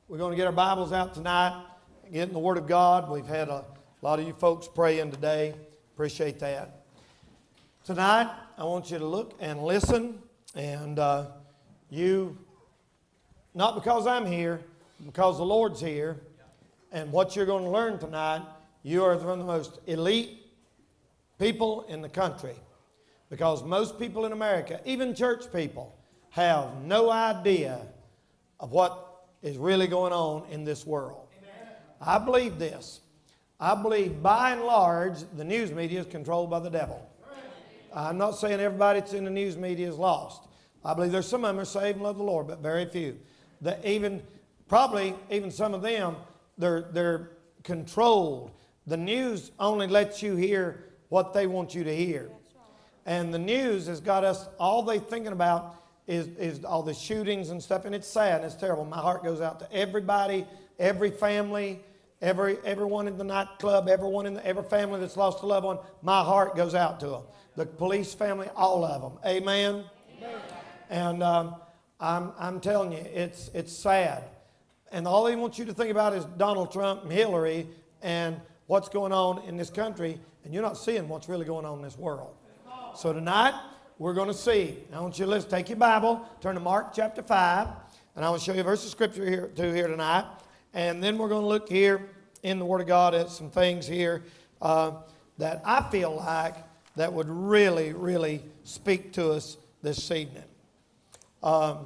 We're going to get our Bibles out tonight, get in the Word of God. We've had a lot of you folks praying today. Appreciate that. Tonight, I want you to look and listen, and you, not because I'm here, because the Lord's here, and what you're going to learn tonight, you are one of the most elite people in the country. Because most people in America, even church people, have no idea of what is really going on in this world. Amen. I believe this. I believe by and large the news media is controlled by the devil. I'm not saying everybody that's in the news media is lost. I believe there's some of them are saved and love the Lord, but very few. Probably even some of them, they're controlled. The news only lets you hear what they want you to hear. And the news has got us, all they thinking about is all the shootings and stuff, and it's sad and it's terrible. My heart goes out to everybody, every family, everyone in the nightclub, every family that's lost a loved one. My heart goes out to them. The police family, all of them. Amen? Amen. And I'm telling you, it's sad. And all they want you to think about is Donald Trump and Hillary and what's going on in this country, and you're not seeing what's really going on in this world. So tonight, we're going to see. I want you to listen. Take your Bible, turn to Mark chapter 5, and I will show you a verse of Scripture here tonight. And then we're going to look here in the Word of God at some things here that I feel like that would really, really speak to us this evening. I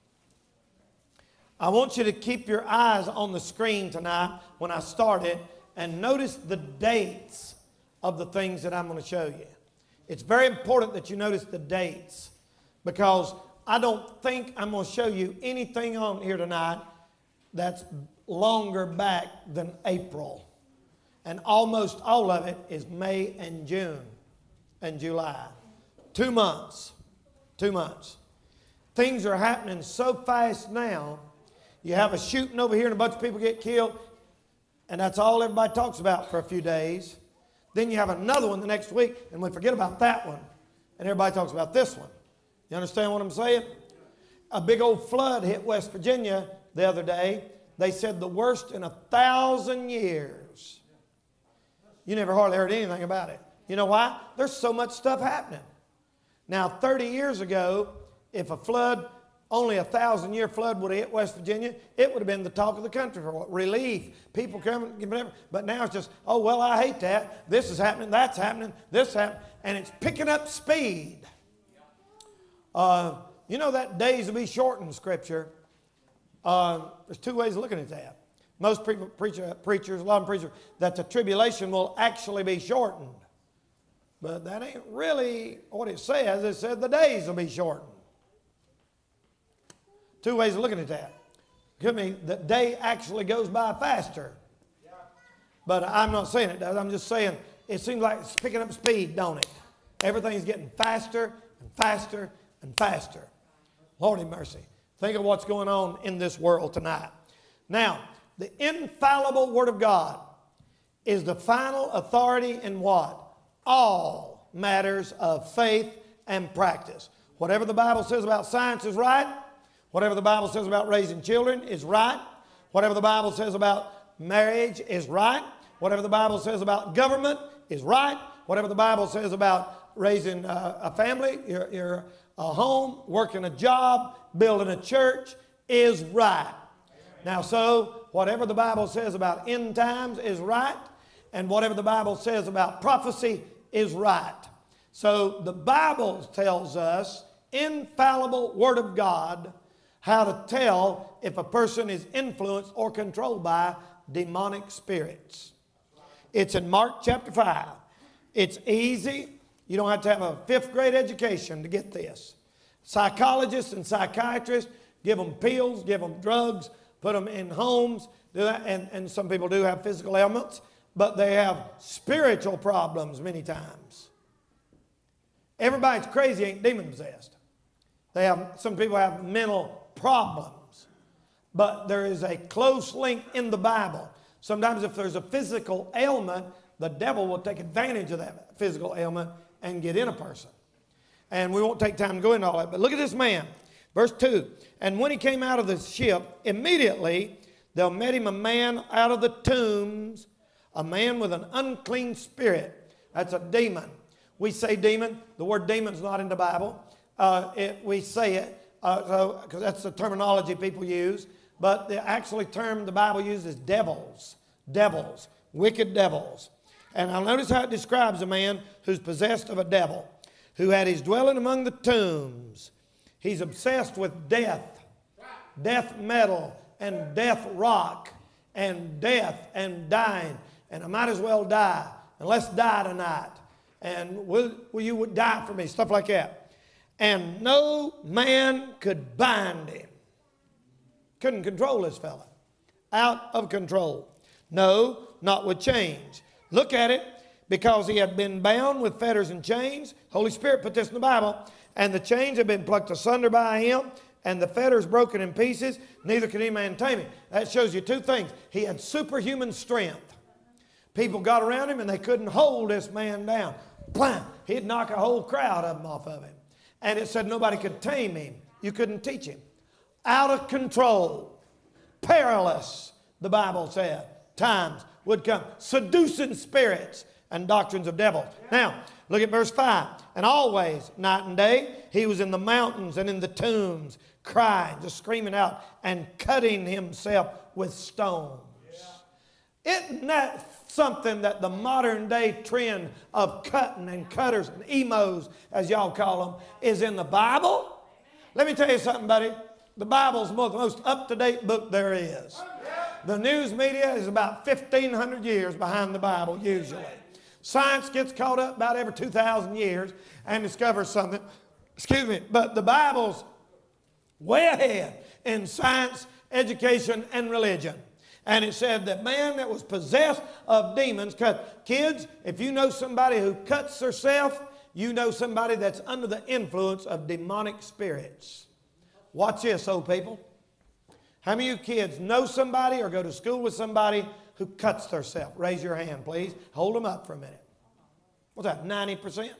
want you to keep your eyes on the screen tonight when I start it, and notice the dates of the things that I'm going to show you. It's very important that you notice the dates, because I don't think I'm going to show you anything on here tonight that's longer back than April. And almost all of it is May and June and July. 2 months. 2 months. Things are happening so fast now. You have a shooting over here and a bunch of people get killed, and that's all everybody talks about for a few days. Then you have another one the next week, and we forget about that one, and everybody talks about this one. You understand what I'm saying? A big old flood hit West Virginia the other day. They said the worst in 1,000 years. You never hardly heard anything about it. You know why? There's so much stuff happening. Now, 30 years ago, if a flood, only a 1,000-year flood would have hit West Virginia, it would have been the talk of the country for relief. People coming, whatever. But now it's just, oh, well, I hate that. This is happening, that's happening, this happening. And it's picking up speed. You know that days will be shortened in Scripture. There's two ways of looking at that. Most people, preachers, a lot of preachers, that the tribulation will actually be shortened. But that ain't really what it says. It says the days will be shortened. Two ways of looking at that. Could mean the day actually goes by faster. But I'm not saying it does. I'm just saying it seems like it's picking up speed, don't it? Everything's getting faster and faster and faster. Lord have mercy. Think of what's going on in this world tonight. Now, the infallible Word of God is the final authority in what? All matters of faith and practice. Whatever the Bible says about science is right. Whatever the Bible says about raising children is right. Whatever the Bible says about marriage is right. Whatever the Bible says about government is right. Whatever the Bible says about raising a family, your home, working a job, building a church is right. Now, so whatever the Bible says about end times is right, and whatever the Bible says about prophecy is right. So the Bible tells us, infallible Word of God, how to tell if a person is influenced or controlled by demonic spirits. It's in Mark chapter 5. It's easy. You don't have to have a 5th grade education to get this. Psychologists and psychiatrists give them pills, give them drugs, put them in homes, do that. And some people do have physical ailments, but they have spiritual problems many times. Everybody's crazy ain't demon possessed. Some people have mental problems, but there is a close link in the Bible. Sometimes if there's a physical ailment, the devil will take advantage of that physical ailment and get in a person. And we won't take time to go into all that, but look at this man. Verse 2, and when he came out of the ship, immediately There met him a man out of the tombs, a man with an unclean spirit. That's a demon. We say demon. The word demon's not in the Bible. We say it because that's the terminology people use. But the actual term the Bible uses devils. Devils. Wicked devils. And I'll notice how it describes a man who's possessed of a devil, who had his dwelling among the tombs. He's obsessed with death, death metal, and death rock, and death and dying. And I might as well die, and let's die tonight. And will you die for me? Stuff like that. And no man could bind him. Couldn't control this fella. Out of control. No, not with chains. Look at it. Because he had been bound with fetters and chains. Holy Spirit put this in the Bible. And the chains had been plucked asunder by him, and the fetters broken in pieces. Neither could any man tame him. That shows you two things. He had superhuman strength. People got around him and they couldn't hold this man down. Blam! He'd knock a whole crowd of them off of him. And it said nobody could tame him. You couldn't teach him. Out of control. Perilous, the Bible said. Times would come. Seducing spirits and doctrines of devils. Now, look at verse 5. And always, night and day, he was in the mountains and in the tombs, crying, just screaming out, and cutting himself with stones. Yeah. Isn't that something that the modern day trend of cutting and cutters and emos, as y'all call them, is in the Bible? Let me tell you something, buddy. The Bible's the most up-to-date book there is. The news media is about 1,500 years behind the Bible, usually. Science gets caught up about every 2,000 years and discovers something. Excuse me. But the Bible's way ahead in science, education, and religion. And it said that man that was possessed of demons cut. Kids, if you know somebody who cuts herself, you know somebody that's under the influence of demonic spirits. Watch this, old people. How many of you kids know somebody or go to school with somebody who cuts herself? Raise your hand, please. Hold them up for a minute. What's that, 90%?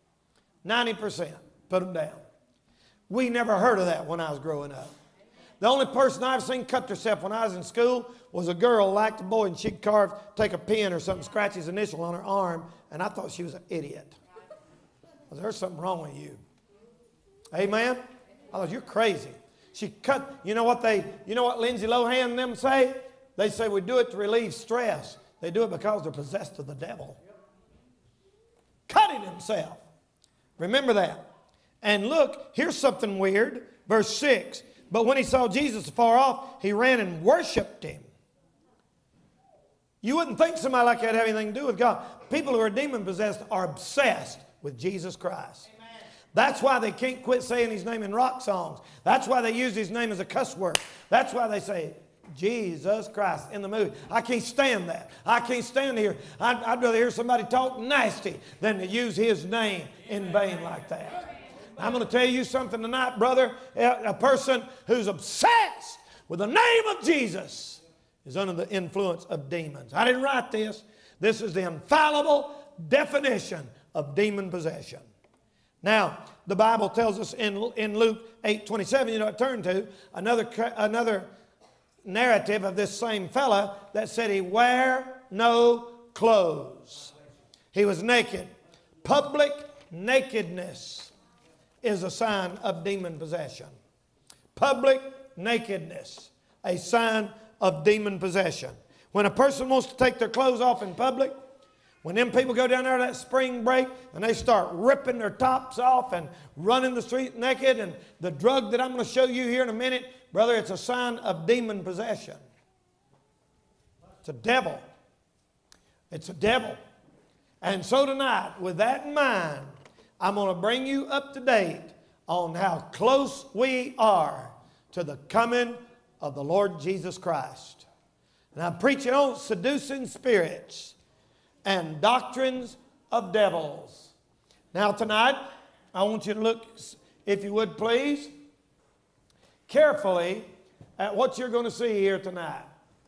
90%. Put them down. We never heard of that when I was growing up. The only person I've seen cut herself when I was in school was a girl liked a boy, and she'd take a pen or something, scratch his initial on her arm, and I thought she was an idiot. Well, there's something wrong with you. Amen? I thought, you're crazy. She cut, you know what Lindsay Lohan and them say? They say we do it to relieve stress. They do it because they're possessed of the devil. Cutting himself. Remember that. And look, here's something weird. Verse 6. But when he saw Jesus afar off, he ran and worshiped him. You wouldn't think somebody like that had anything to do with God. People who are demon possessed are obsessed with Jesus Christ. That's why they can't quit saying his name in rock songs. That's why they use his name as a cuss word. That's why they say, Jesus Christ in the movie. I can't stand that. I can't stand to hear. I'd rather hear somebody talk nasty than to use his name in vain like that. I'm going to tell you something tonight, brother. A person who's obsessed with the name of Jesus is under the influence of demons. I didn't write this. This is the infallible definition of demon possession. Now, the Bible tells us in Luke 8:27, you know what I turn to, another narrative of this same fella that said he wear no clothes. He was naked. Public nakedness is a sign of demon possession. Public nakedness, a sign of demon possession. When a person wants to take their clothes off in public, when them people go down there that spring break and they start ripping their tops off and running the street naked, and the drug that I'm going to show you here in a minute, brother, it's a sign of demon possession. It's a devil. It's a devil. And so tonight, with that in mind, I'm going to bring you up to date on how close we are to the coming of the Lord Jesus Christ. And I'm preaching on seducing spirits and doctrines of devils. Now tonight, I want you to look, if you would please, carefully at what you're going to see here tonight.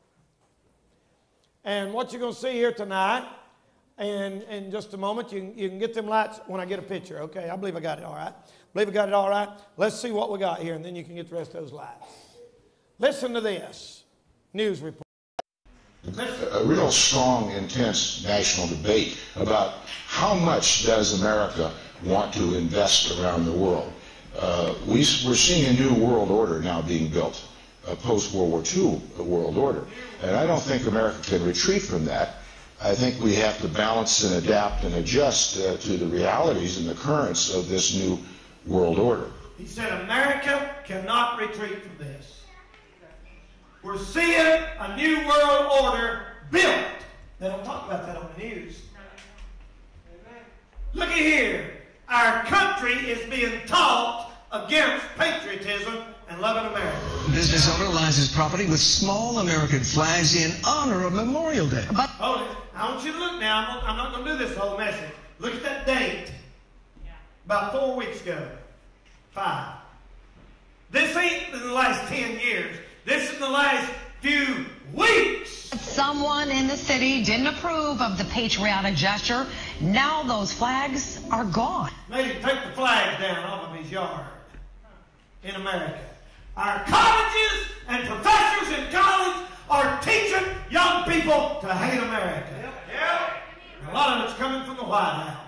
And what you're going to see here tonight, and in just a moment, you can get them lights when I get a picture. Okay, I believe I got it all right. I believe I got it all right. Let's see what we got here, and then you can get the rest of those lights. Listen to this. News report. A real strong, intense national debate about how much does America want to invest around the world. We're seeing a new world order now being built, a post-World War II world order. And I don't think America can retreat from that. I think we have to balance and adapt and adjust to the realities and the currents of this new world order. He said America cannot retreat from this. We're seeing a new world order built. They don't talk about that on the news. Look at here. Our country is being taught against patriotism and loving America. Business owner lines his property with small American flags in honor of Memorial Day. Hold it. I want you to look now. I'm not going to do this whole message. Look at that date. About 4 weeks ago. 5. This ain't in the last 10 years. This is in the last few weeks. Someone in the city didn't approve of the patriotic gesture. Now those flags are gone. Made him take the flags down off of his yard in America. Our colleges and professors in college are teaching young people to hate America. And a lot of it's coming from the White House.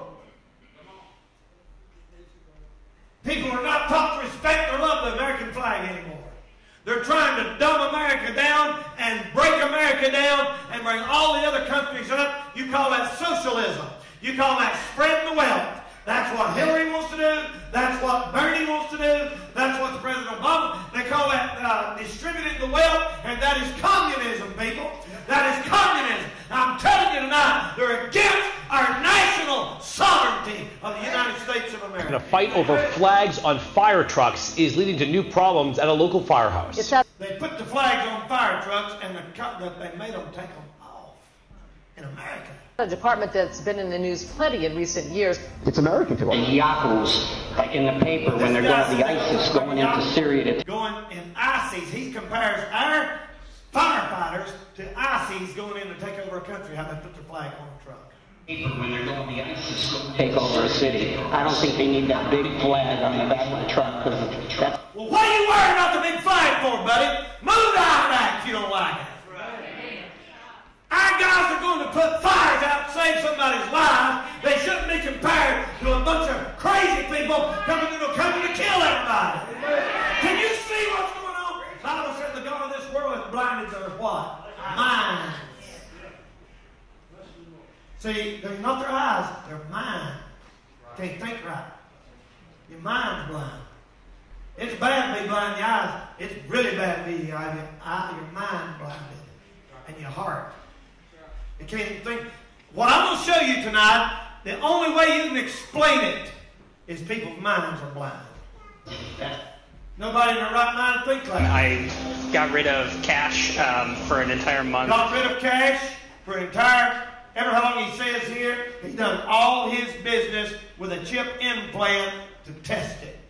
People are not taught to respect or love the American flag anymore. They're trying to dumb America down and break America down and bring all the other countries up. You call that socialism. You call that spreading the wealth. That's what Hillary wants to do. That's what Bernie wants to do. That's what the President Obama, they call that distributing the wealth, and that is communism, people. That is communism. I'm telling you tonight, they're against our national sovereignty of the United States of America. And a fight over flags on fire trucks is leading to new problems at a local firehouse. They put the flags on fire trucks, and they made them take them off in America. A department that's been in the news plenty in recent years. It's American to us. Yahoos, like in the paper, when they're going to the ISIS, going into Syria. Going in ISIS, he compares our firefighters to ISIS going in to take over a country. How they put their flag on a truck. When they're going to the ISIS, go take over a city. I don't think they need that big flag on the back of the truck. That's... Well, what are you worrying about the big flag for, buddy? Move to Iraq if you don't like it. Our guys are going to put fires out to save somebody's life. They shouldn't be compared to a bunch of crazy people coming to kill everybody. Can you see what's going on? The Bible said the God of this world has blinded their what? Minds. See, they're not their eyes, their mind. Can't think right. Your mind's blind. It's bad to be blind in the eyes. It's really bad to be your mind blinded and your heart. You can't even think. What I'm going to show you tonight, the only way you can explain it is people's minds are blind. Nobody in their right mind thinks like that. I got rid of cash for an entire month. Got rid of cash for an entire, ever how long he says here, he's done all his business with a chip implant to test it.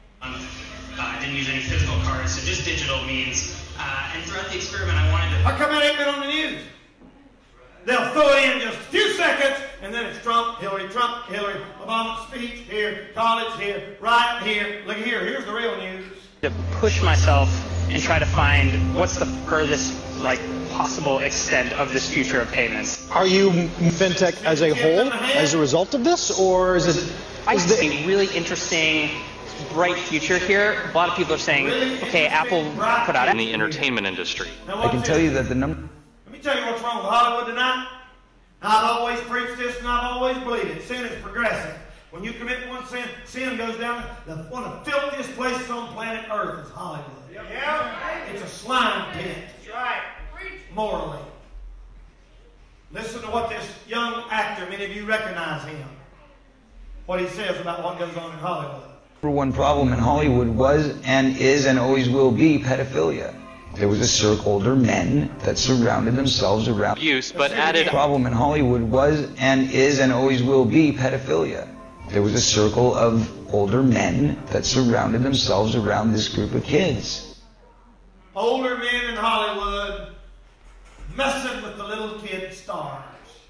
I didn't use any physical cards, so just digital means. And throughout the experiment, I wanted to... How come it ain't been on the news? They'll throw it in just a few seconds, and then it's Trump, Hillary, Obama speech here, college here, riot here. Look here, here's the real news. To push myself and try to find what's the furthest, possible extent of this future of payments. Are you fintech as a whole as a result of this, or is it? I see a really interesting, bright future here. A lot of people are saying, okay, Apple put out in the entertainment industry. I can tell you that the number. Let me tell you what's wrong with Hollywood tonight. I've always preached this and I've always believed it. Sin is progressive. When you commit one sin, sin goes down. One of the filthiest places on planet Earth is Hollywood. It's a slime pit. That's right. Morally. Listen to what this young actor, many of you recognize him, what he says about what goes on in Hollywood. Number one problem in Hollywood was and is and always will be pedophilia. There was a circle of older men that surrounded themselves around abuse, but added. The problem in Hollywood was and is and always will be pedophilia. There was a circle of older men that surrounded themselves around this group of kids. Older men in Hollywood messing with the little kid stars.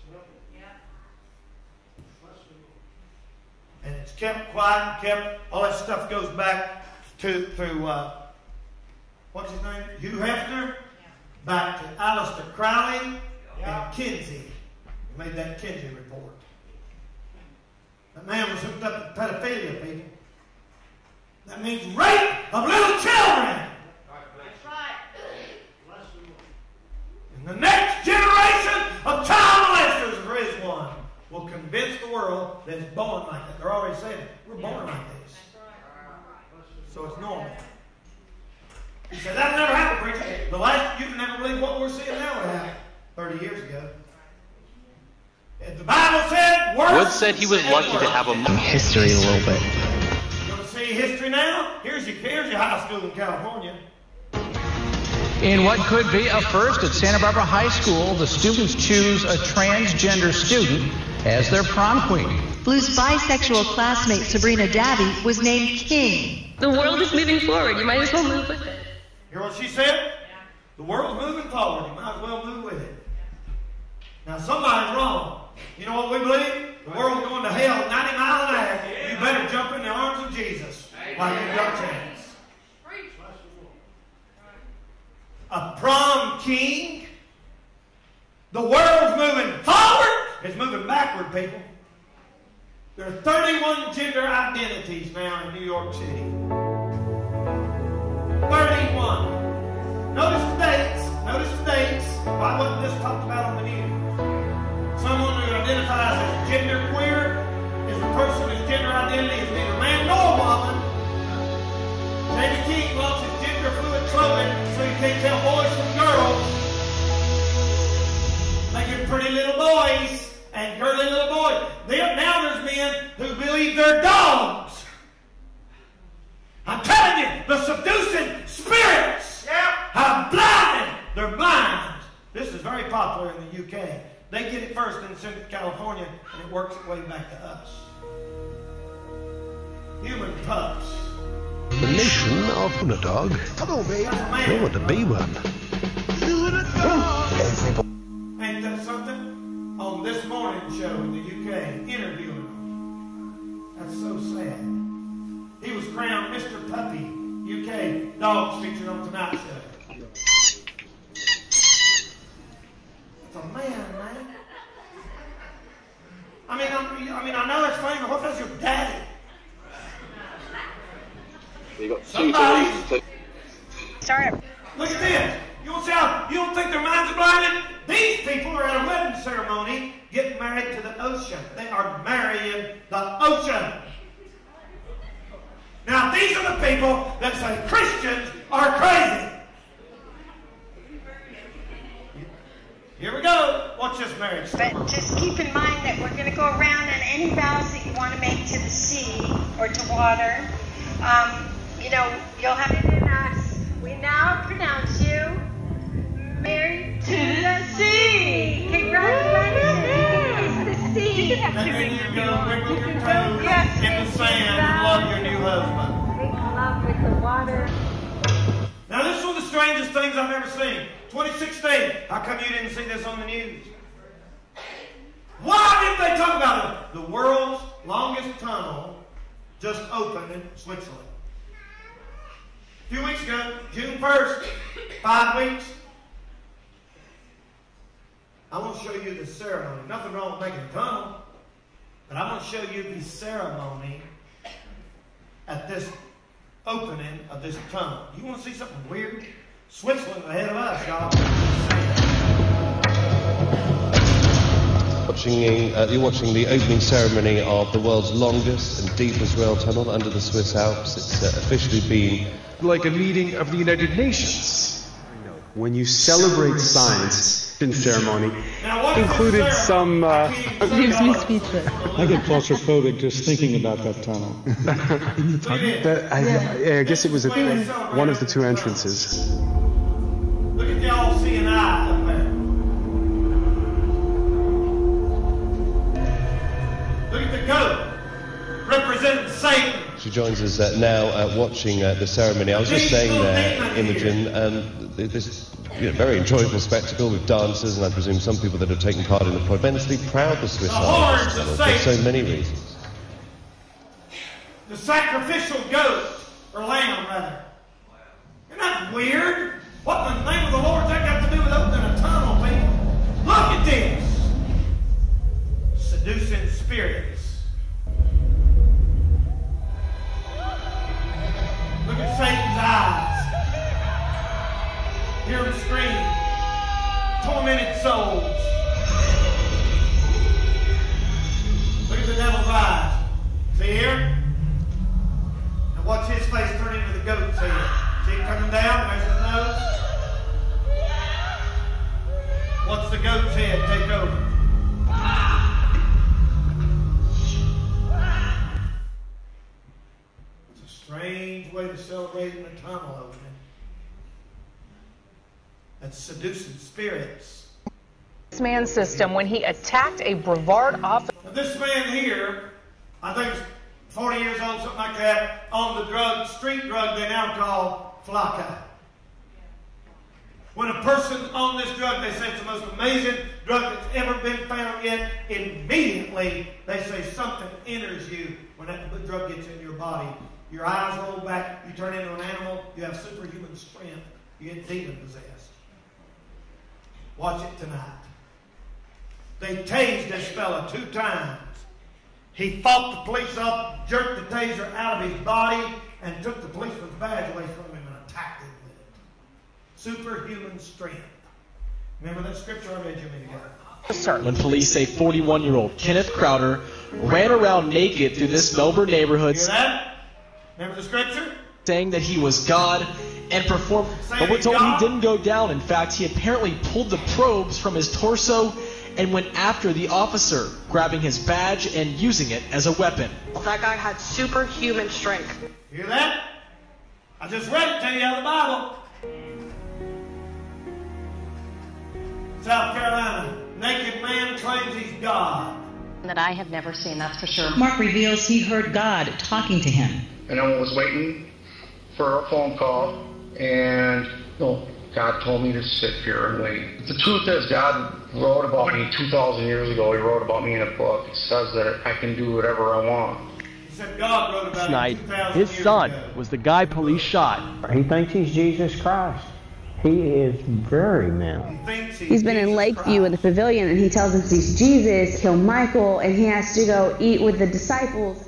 And it's kept quiet, all that stuff goes back to what's his name? Hugh Hefner? back to Aleister Crowley and Kinsey. He made that Kinsey report. That man was hooked up to pedophilia, people. That means rape of little children. That's right. And the next generation of child molesters, if there is one, will convince the world that it's born like that. They're already saying it. We're born like this. So it's normal. You say, that never happened, preacher. The last, you can never believe what we're seeing now would happen 30 years ago. If the Bible said, Wood said he was lucky to have a history a little bit. You want to see history now? Here's your high school in California. In what could be a first at Santa Barbara High School, the students choose a transgender student as their prom queen. Blue's bisexual classmate Sabrina Dabby was named King. The world is moving forward. You might as well move with it. Hear what she said? The world's moving forward. You might as well move with it. Now, somebody's wrong. You know what we believe? The world's going to hell 90 miles an hour. You better jump in the arms of Jesus like you've got a chance. A prom king? The world's moving forward. It's moving backward, people. There are 31 gender identities now in New York City. 31. Notice the dates. Notice the dates. Why wasn't this talked about on the news? Someone who identifies as genderqueer is a person whose gender identity is neither man nor woman. J.B. King loves his gender fluid clothing so you can't tell boys from girls. Making pretty little boys and girly little boys. Now there's men who believe they're dogs. I'm telling you, the seducing spirits have blinded their minds. This is very popular in the UK. They get it first and send it to California, and it works its way back to us. Human pups. The nation of Unadog. Come on, babe. I want to be one. Ain't that something? On this morning show in the UK, interviewing him. That's so sad. He was crowned Mr. Puppy, UK dogs featured on Tonight Show. It's a man. I know it's funny, but what does your daddy? You got Somebody. Sorry. Look at this. You don't think their minds are blinded? These people are at a wedding ceremony getting married to the ocean. They are marrying the ocean. Now, these are the people that say Christians are crazy. Here we go. Watch this marriage. But just keep in mind that we're going to go around on any vows that you want to make to the sea or to water. You'll have it in us. We now pronounce you married to the sea. Congratulations. The sea. You have to and you go wiggle your toes in the sand and love your new husband. Make love with the water. Now, this is one of the strangest things I've ever seen. 2016. How come you didn't see this on the news? Why didn't they talk about it? The world's longest tunnel just opened in Switzerland. A few weeks ago, June 1st, 5 weeks. I want to show you the ceremony. Nothing wrong with making a tunnel, but I want to show you the ceremony at this opening of this tunnel. You want to see something weird? Switzerland ahead of us, y'all. You're watching the opening ceremony of the world's longest and deepest rail tunnel under the Swiss Alps. It's officially been like a meeting of the United Nations. When you celebrate science in ceremony, included some. Leaves me speechless. I get claustrophobic just thinking about that tunnel. I guess it was at one of the two entrances. Look at y'all seeing eye up there. Look at the goat representing Satan. She joins us now watching the ceremony. I was just saying there, Imogen, this very enjoyable spectacle with dancers, and I presume some people that have taken part in it are immensely proud the Swiss are for so many reasons. The sacrificial goat, or lamb rather. Isn't that weird? What in the name of the Lord does that got to do with opening a tunnel, people? Look at this. Seducing spirits. Look at Satan's eyes. Hear him scream. Tormented souls. Look at the devil's eyes. See here? Now watch his face turn into the goat's head. See it coming down? There's his nose. What's the goat's head take over? It's a strange way to celebrate in a tunnel opening. That's seducing spirits. This man's system when he attacked a Brevard officer. This man here, I think he's 40 years old, something like that, on the drug, street drug they now call Flakka. When a person on this drug, they say it's the most amazing drug that's ever been found yet, immediately they say something enters you when that drug gets in your body. Your eyes roll back, you turn into an animal, you have superhuman strength, you get demon possessed. Watch it tonight. They tased this fella 2 times. He fought the police up, jerked the taser out of his body, and took the policeman's badge away from him and attacked him with it. Superhuman strength. Remember that scripture I read you a minute ago? When police say 41-year-old Kenneth Crowder ran around naked through this Melbourne neighborhood. Hear that? Remember the scripture? Saying that he was God and performed. But we're told he didn't go down. In fact, he apparently pulled the probes from his torso and went after the officer, grabbing his badge and using it as a weapon. That guy had superhuman strength. Hear that? I just read it to you out of the Bible. South Carolina, naked man claims he's God. That I have never seen, that's for sure. Mark reveals he heard God talking to him. And I was waiting for a phone call, and God told me to sit here and wait. The truth is, God wrote about me 2,000 years ago. He wrote about me in a book. It says that I can do whatever I want. He said God wrote about Tonight, him 2,000 his years son ago. was the guy police shot. He thinks he's Jesus Christ. He is very mental. He's been in Lakeview in the pavilion, and he tells us he's Jesus, kill Michael, and he has to go eat with the disciples.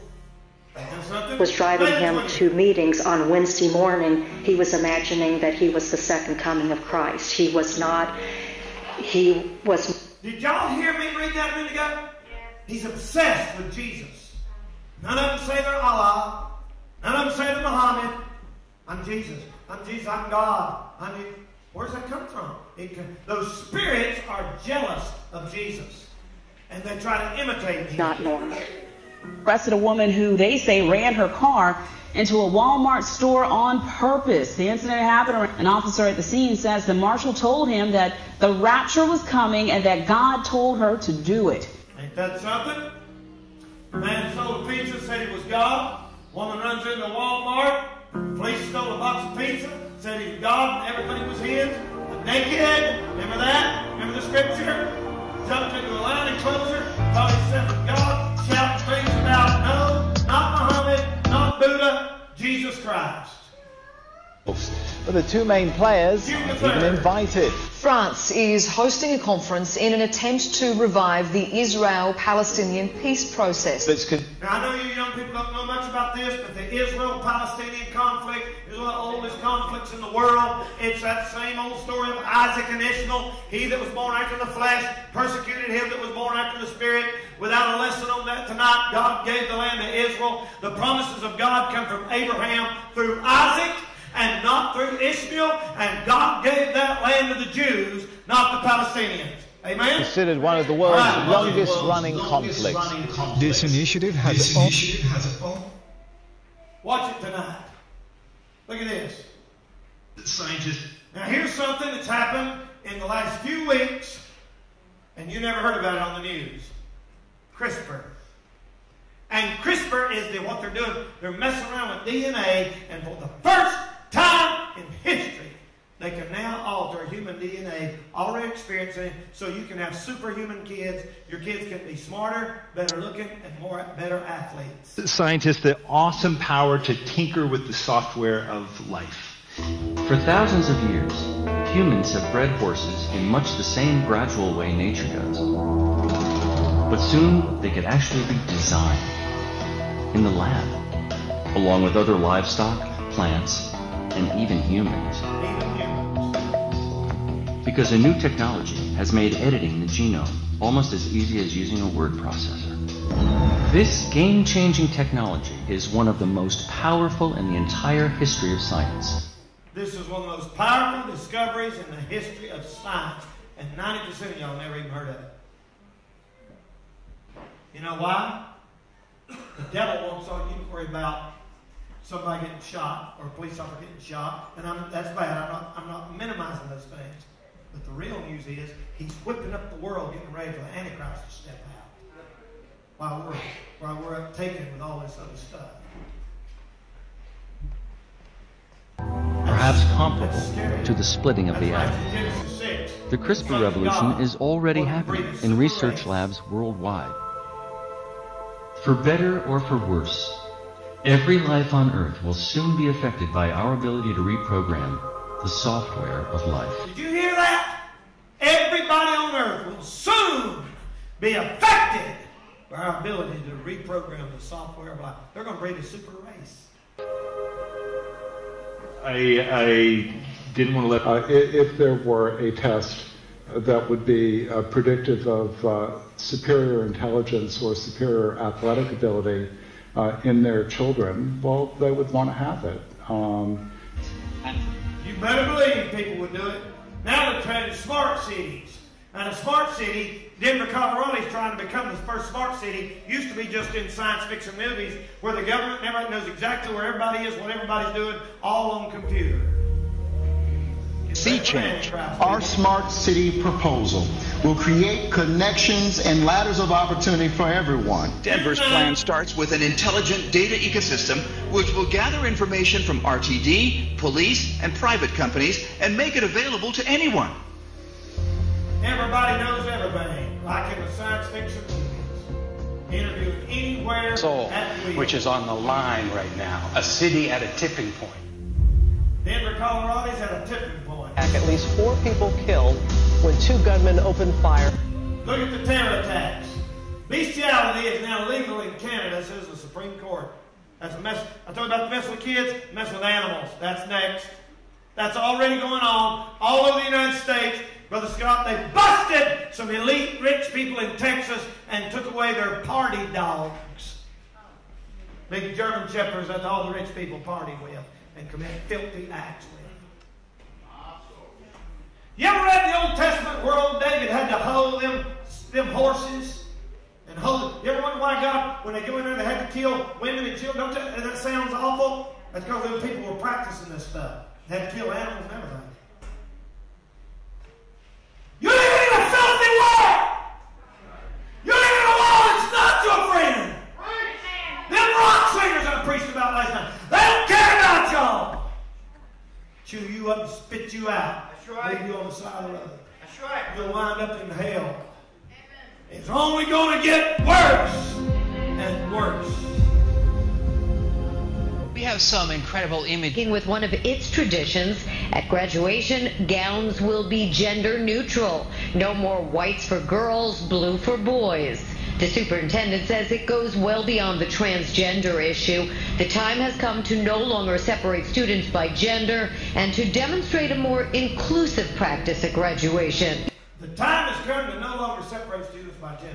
Was driving him to meetings on Wednesday morning. He was imagining that he was the second coming of Christ. He was not. He was. Did y'all hear me read that a minute ago? He's obsessed with Jesus. None of them say they're Allah. None of them say they're Muhammad. I'm Jesus. I'm Jesus. I'm God. Where's that come from? Those spirits are jealous of Jesus, and they try to imitate him. Not normal. Arrested a woman who they say ran her car into a Walmart store on purpose. The incident happened. An officer at the scene says the marshal told him that the rapture was coming and that God told her to do it. Ain't that something? A man sold a pizza, said he was God. Woman runs into Walmart. Police stole a box of pizza, said he was God and everything was his. Naked. Remember that? Remember the scripture? Jumped into a line enclosure, thought he said was God. Shouting things about no, not Muhammad, not Buddha, Jesus Christ. But the 2 main players have been invited. France is hosting a conference in an attempt to revive the Israel-Palestinian peace process. Now, I know you young people don't know much about this, but the Israel-Palestinian conflict is one of the oldest conflicts in the world. It's that same old story of Isaac and Ishmael. He that was born after the flesh persecuted him that was born after the spirit. Without a lesson on that tonight, God gave the land to Israel. The promises of God come from Abraham through Isaac and not through Ishmael. And God gave that land to the Jews, not the Palestinians. Amen? Considered one of the world's longest running conflicts. This initiative has Watch it tonight. Look at this. Scientists. Now here's something that's happened in the last few weeks, and you never heard about it on the news. CRISPR. And CRISPR is what they're doing. They're messing around with DNA, and for the first time in history, they can now alter human DNA, already experiencing it, so you can have superhuman kids. Your kids can be smarter, better looking, and better athletes. Scientists, the awesome power to tinker with the software of life. For thousands of years, humans have bred horses in much the same gradual way nature does. But soon, they could actually be designed in the lab, along with other livestock, plants, and even humans. Because a new technology has made editing the genome almost as easy as using a word processor. This game-changing technology is one of the most powerful in the entire history of science. This is one of the most powerful discoveries in the history of science, and 90% of y'all never even heard of it. You know why? The devil wants all you to worry about somebody getting shot or a police officer getting shot, and that's bad. I'm not minimizing those things. But the real news is he's whipping up the world, getting ready for the Antichrist to step out while we're uptaken with all this other stuff. Perhaps comparable to the splitting of the atom. The CRISPR revolution is already happening in research labs worldwide. For better or for worse, every life on Earth will soon be affected by our ability to reprogram the software of life. Did you hear that? Everybody on Earth will soon be affected by our ability to reprogram the software of life. They're going to breed a super race. I didn't want to let... if there were a test that would be predictive of superior intelligence or superior athletic ability in their children, well, they would want to have it. You better believe people would do it. Now they're trying smart cities. And a smart city, Denver, Colorado is trying to become the first smart city. Used to be just in science fiction movies where the government never knows exactly where everybody is, what everybody's doing, all on computer. Sea Change, our smart city proposal, will create connections and ladders of opportunity for everyone. Denver's plan starts with an intelligent data ecosystem which will gather information from RTD, police, and private companies and make it available to anyone. Everybody knows everything, like in the science fiction movies. Interview anywhere which is on the line right now, a city at a tipping point. Denver, Colorado's at a tipping point. At least 4 people killed when 2 gunmen opened fire. Look at the terror attacks. Bestiality is now legal in Canada, says the Supreme Court. That's a mess. I told you about the mess with kids, mess with animals. That's next. That's already going on all over the United States. Brother Scott, they busted some elite rich people in Texas and took away their party dogs. Big German shepherds that all the rich people party with and commit filthy acts with. You ever read the Old Testament where old David had to hoe them horses? And hoe, you ever wonder why God, when they go in there, they had to kill women and children? And that sounds awful. That's because those people were practicing this stuff. They had to kill animals and everything. You live in a filthy world! You live in a world that's not your friend! Them rock singers I preached about last night, they don't care about y'all! Chew you up and spit you out. That's right. Leave you on the side of the road. That's right. You'll wind up in hell. Amen. It's only going to get worse and worse. We have some incredible images. With one of its traditions, at graduation, gowns will be gender neutral. No more whites for girls, blue for boys. The superintendent says it goes well beyond the transgender issue. The time has come to no longer separate students by gender and to demonstrate a more inclusive practice at graduation. The time has come to no longer separate students by gender.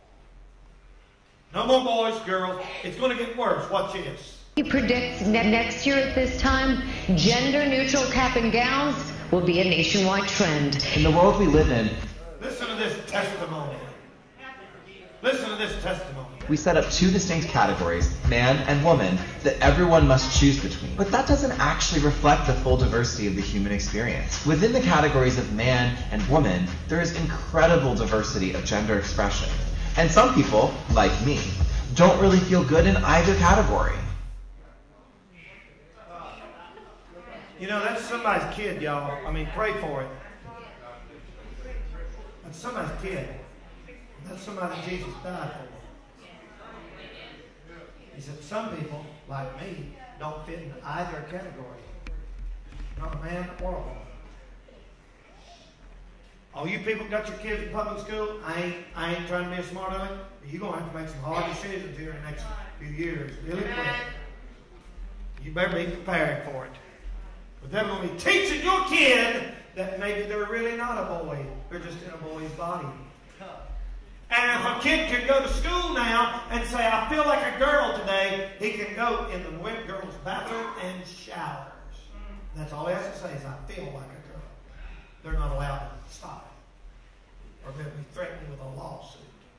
No more boys, girls. It's going to get worse. Watch this. He predicts next year at this time, gender-neutral cap and gowns will be a nationwide trend. In the world we live in, listen to this testimony. Listen to this testimony. We set up 2 distinct categories, man and woman, that everyone must choose between. But that doesn't actually reflect the full diversity of the human experience. Within the categories of man and woman, there is incredible diversity of gender expression. And some people, like me, don't really feel good in either category. You know, that's somebody's kid, y'all. I mean, pray for it. That's somebody's kid. That's somebody Jesus died for. He said, some people, like me, don't fit in either category. Not a man in the world. All you people got your kids in public school, I ain't trying to be a smart aleck, but you're going to have to make some hard decisions here in the next few years, really quick. You better be prepared for it. But they're going to be teaching your kid that maybe they're really not a boy. They're just in a boy's body. And if a kid can go to school now and say, I feel like a girl today, he can go in the girl's bathroom and showers. And that's all he has to say is, I feel like a girl. They're not allowed to stop it. Or they'll be threatened with a lawsuit.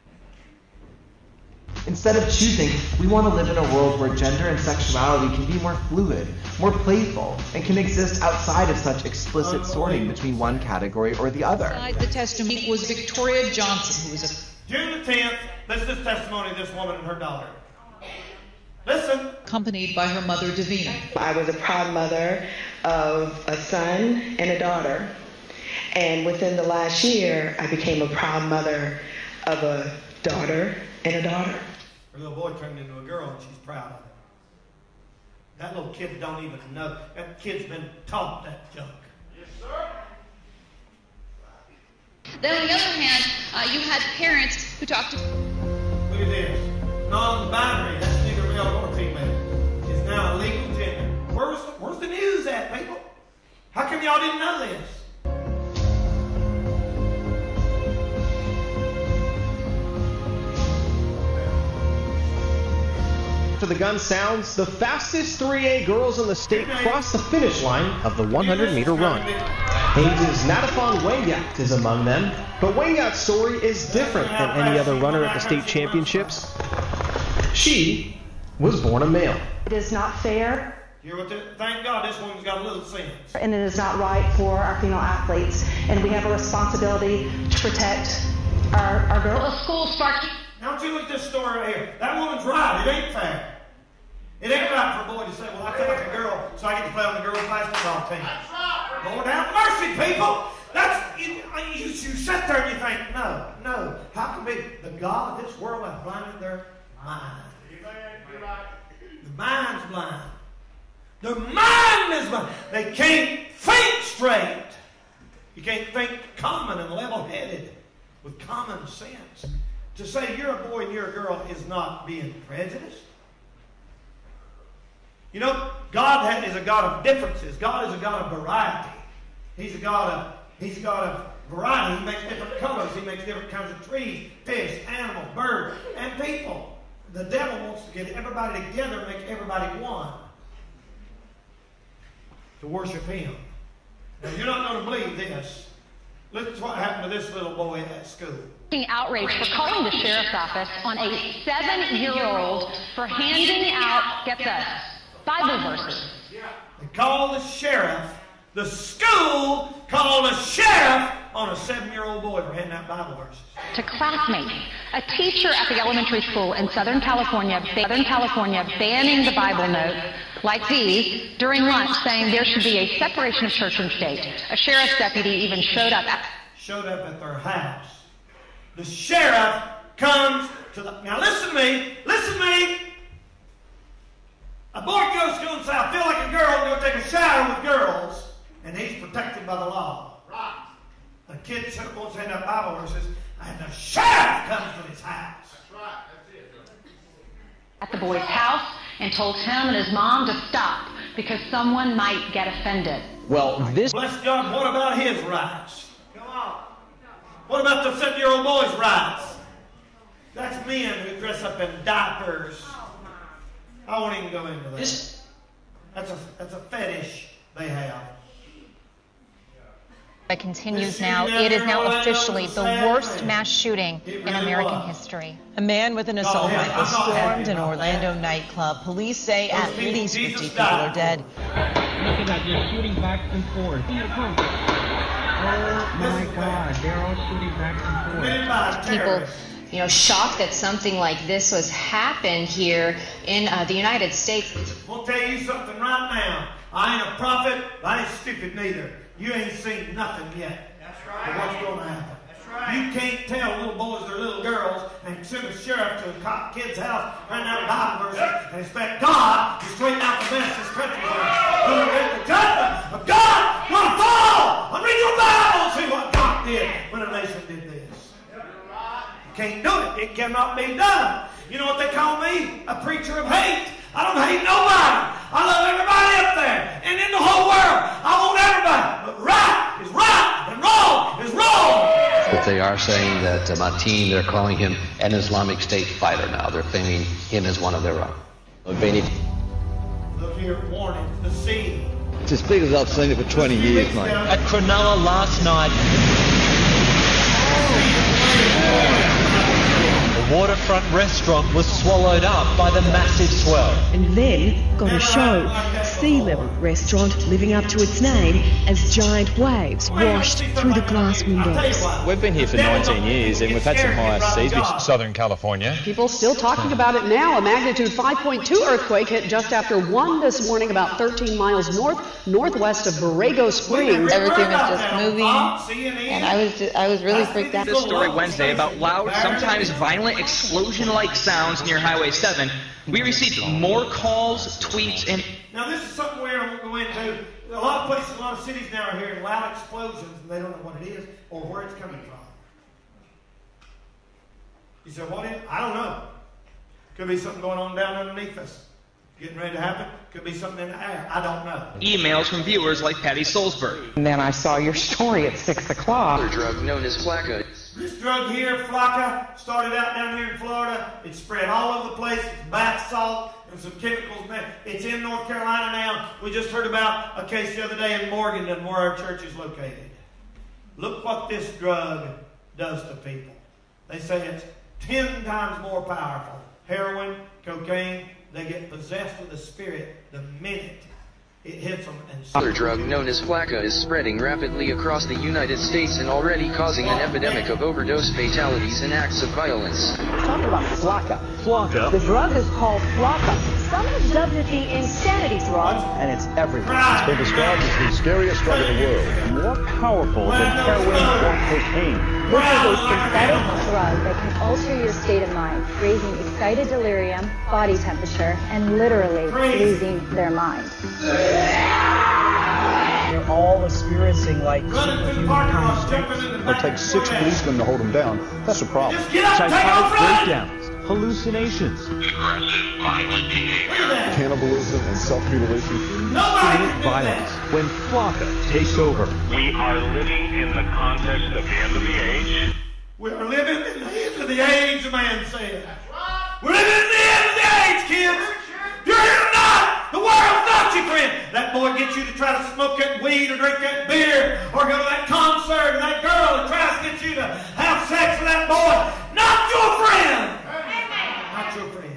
Instead of choosing, we want to live in a world where gender and sexuality can be more fluid, more playful, and can exist outside of such explicit sorting between one category or the other. Inside the testimony was Victoria Johnson, who was a June the 10th, listen to this testimony of this woman and her daughter. Listen. Accompanied by her mother, Davina. I was a proud mother of a son and a daughter. And within the last year, I became a proud mother of a daughter and a daughter. Her little boy turned into a girl and she's proud of it. That little kid don't even know. That kid's been taught that junk. Yes, sir. Then on the other hand, you had parents who talked to... Look at this. Non-binary, that's neither male nor female, is now a legal gender. Where's the news at, people? How come y'all didn't know this? After the gun sounds, the fastest 3A girls in the state cross the finish line of the 100-meter run. Haynes' Natafon Wengat is among them, but Wengat's story is different than any other runner at the state championships. She was born a male. It is not fair. Thank God this woman's got a little sense. And it is not right for our female athletes. And we have a responsibility to protect our girls. A school sparked... Now don't you look at this story right here. That woman's right. It ain't fair. It ain't right for a boy to say, well, I feel like a girl, so I get to play on the girls' basketball team. Lord have mercy, people. You sit there and you think, no. How can be the God of this world has blinded their mind? The mind's blind. Their mind is blind. They can't think straight. You can't think common and level-headed with common sense. To say you're a boy and you're a girl is not being prejudiced. You know, God is a God of differences. God is a God of variety. He's a God of variety. He makes different colors. He makes different kinds of trees, fish, animals, birds, and people. The devil wants to get everybody together and make everybody one. To worship him. Now, you're not going to believe this. Listen to what happened to this little boy at school. Outrage for calling the sheriff's office on a 7-year-old for handing out, get this, Bible verses. They called the sheriff. The school called a sheriff on a 7-year-old boy for handing out Bible verses. To classmates, a teacher at the elementary school in Southern California banning the Bible notes like these during lunch, saying there should be a separation of church and state. A sheriff's deputy even showed up at their house. The sheriff comes to the... Now listen to me. A boy goes to school and says, I feel like a girl, I'm going to take a shower with girls, and he's protected by the law. Right. A kid wants to hand out Bible verses, and the sheriff comes to his house. That's right. That's it. At the boy's house and told him and his mom to stop because someone might get offended. Well, this... Bless God, what about his rights? Come on. What about the 7-year-old boy's rights? That's men who dress up in diapers. I won't even go into that. That's a fetish they have. It continues now. It is now officially the worst mass shooting in American history. A man with an assault rifle stormed an Orlando nightclub. Police say at least 50 people are dead. Look at that, they're shooting back and forth. Oh my God, they're all shooting back and forth. People, shocked that something like this was happened here in the United States. I'll tell you something right now. I ain't a prophet, I ain't stupid neither. You ain't seen nothing yet. That's right. What's going to happen? That's You can't tell little boys or little girls and send a sheriff to a kid's house, run out a Bible verse, and expect God to straighten out the mess this country's in. The judgment of God will fall. Read your Bible and see what God did when a nation did this. You can't do it. It cannot be done. You know what they call me? A preacher of hate. I don't hate nobody. I love everybody up there and in the whole world. I want everybody. But right is right and wrong is wrong. But they are saying that Mateen, they're calling him an Islamic State fighter now. They're claiming him as one of their own. Look here, warning, the sea. It's as big as I've seen it for 20 years, mate. At Cronulla last night, the waterfront restaurant was swallowed up by the massive swell. And then got a show. Sea Level restaurant living up to its name as giant waves washed through the glass windows. We've been here for 19 years and we've had some higher seas in Southern California. People still talking about it now. A magnitude 5.2 earthquake hit just after 1 this morning about 13 miles northwest of Borrego Springs. Everything was just moving and I was really freaked out. This story Wednesday about loud, sometimes violent explosion-like sounds near Highway 7. We received more calls, tweets, and... Now this is something weird I won't go into. A lot of places, a lot of cities now are hearing loud explosions and they don't know what it is or where it's coming from. You say, what is it? I don't know. Could be something going on down underneath us. Getting ready to happen. Could be something in the air. I don't know. Emails from viewers like Patty Solsberg. And then I saw your story at 6 o'clock. Another drug known as Flakka. This drug here, Flakka, started out down here in Florida. It's spread all over the place. It's bath salt and some chemicals. It's in North Carolina now. We just heard about a case the other day in Morganton where our church is located. Look what this drug does to people. They say it's 10 times more powerful. Heroin, cocaine, they get possessed with the spirit the minute it hits them. Another drug known as Flakka is spreading rapidly across the United States and already causing an epidemic of overdose fatalities and acts of violence. Let's talk about Flakka. Flakka. The drug is called Flakka. Some have dubbed it the insanity drug. And it's everywhere. It's been described as the scariest drug in the world. More powerful than heroin or cocaine. This is a synthetic drug that can alter your state of mind, raising excited delirium, body temperature, and literally losing their mind. They're all experiencing like It takes 6 policemen to hold them down. That's a problem. Psychotic breakdowns, hallucinations, aggressive, violent behavior, cannibalism and self-mutilation, violence. When Flakka takes over. We are living in the context of the end of the age. We are living in the end of the age, a man said. We're living in the end of the age, kids. You're here or not. The world's not your friend. That boy gets you to try to smoke that weed or drink that beer or go to that concert and that girl that tries to get you to have sex with that boy. Not your friend. Not your friend.